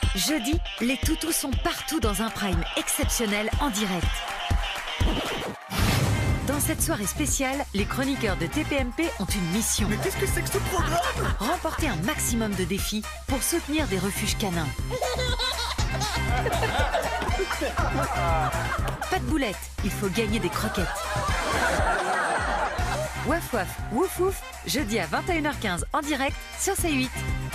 Jeudi, les toutous sont partout dans un prime exceptionnel en direct. Dans cette soirée spéciale, les chroniqueurs de TPMP ont une mission. Mais qu'est-ce que c'est que ce programme? Remporter un maximum de défis pour soutenir des refuges canins. Pas de boulettes, il faut gagner des croquettes. Waf waf, wouf wouf, jeudi à 21h15 en direct sur C8.